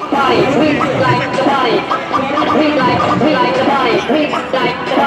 body, we like the body. We like the body, we like the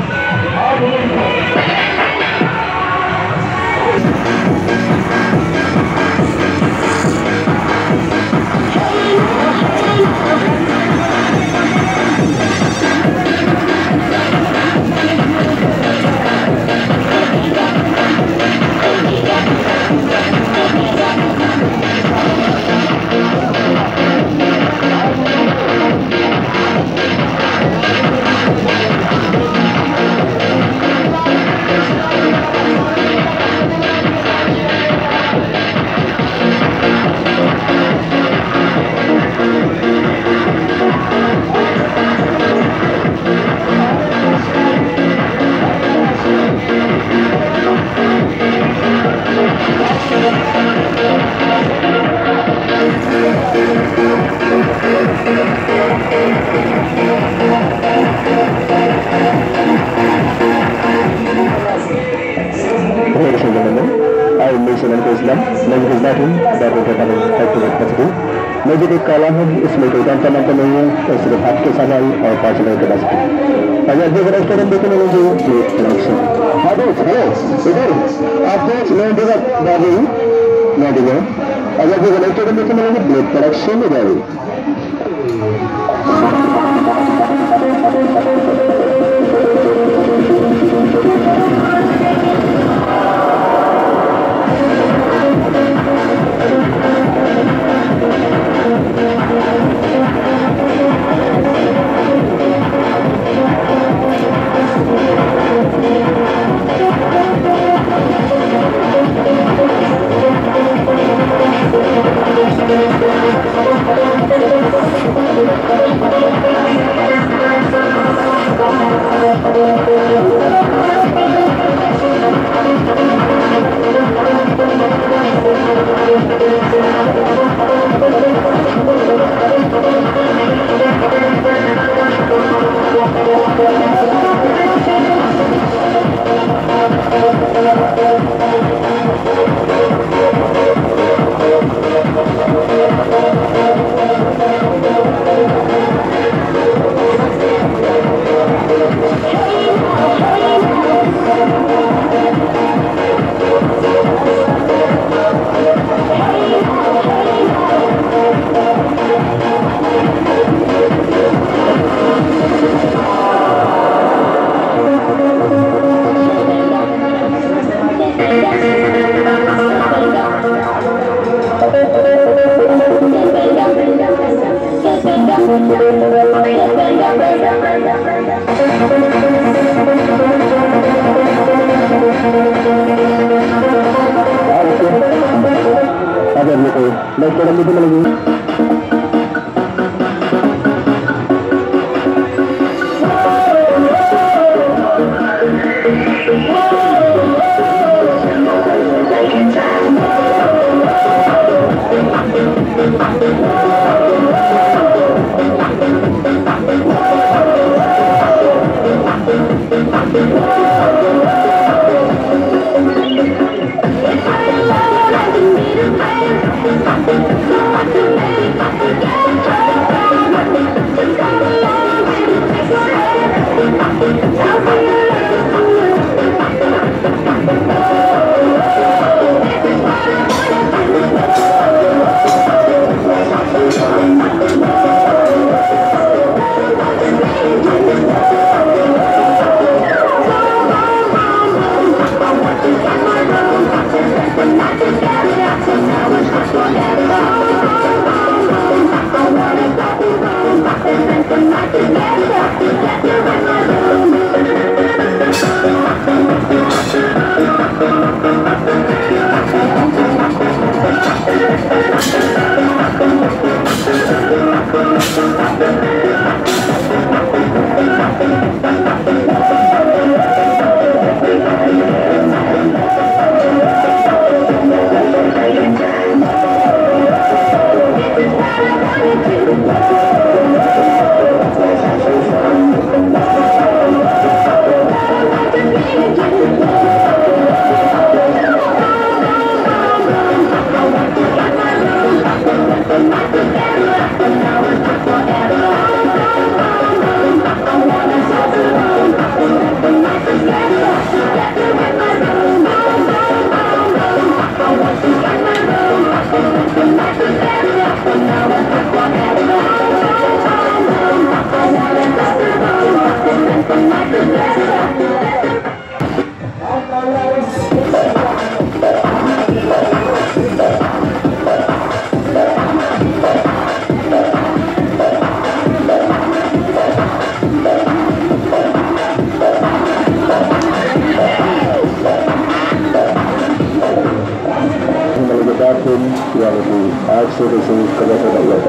Ladies and gentlemen, I am Mason and Islam. Magic is nothing that we can activate possible. Magic एक काला है, इसमें कोई content नहीं है, तो सिर्फ आपके सवाल और 5 मिनट के बस। अगर जो रेस्टोरेंट देखने लगे प्लेट कलेक्शन। हाँ दोस्त, हेलो, इधर आप दोस्त मैं दिखा बाबू, मैं दिखा। अगर जो रेस्टोरेंट देखने लगे प्लेट कलेक्शन इधर।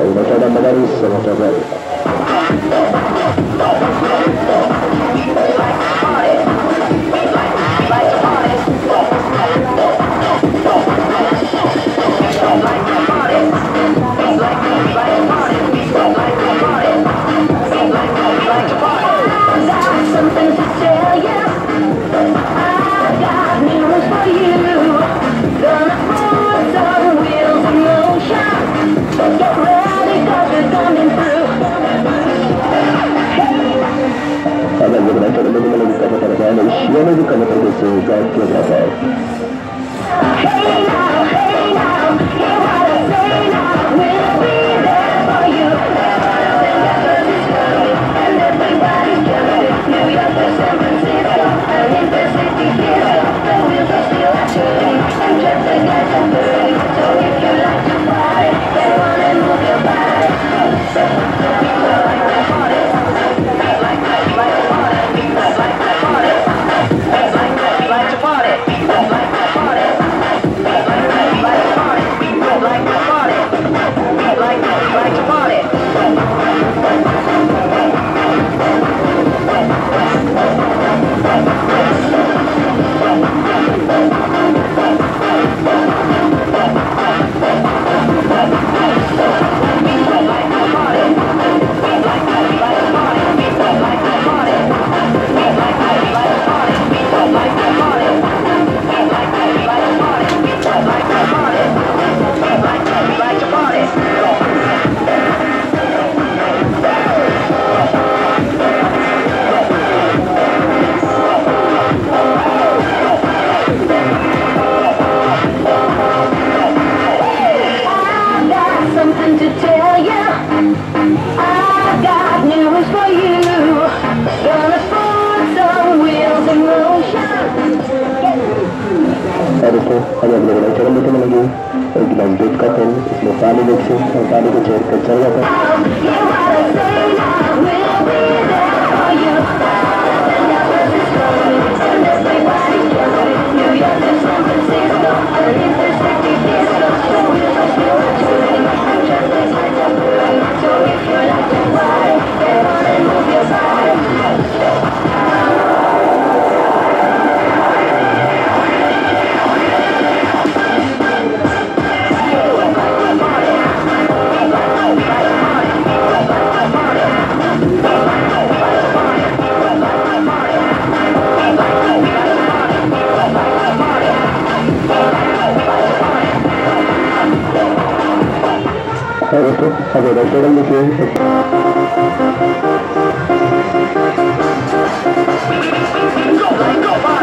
Notre Dame de Paris, Notre Dame. Something to tell you. I got news for you. Gonna put some wheels in motion. Get ready 'cause we're coming through. Agak berbeda dengan menemukan pertanyaan yang bukan terbiasa jauh berapa. Hey now, hear what I say now. We'll be there for you. And everybody's jumping. New York to San Francisco, and Intercity Disco. The wheels are still turning, and traffic lights are burning. So if you like to party, get on and move your body. Something to tell you. I got news for you. Gonna put some wheels in motion. दोस्तों अभी हम लोग चरण देखे मिलेंगे एक गिलास दूध का पेन इसमें पानी मिक्स है और पानी को छोड़ कर चल जाता है दोस्तों अभी रेस्टोरेंट देखिए Go, go,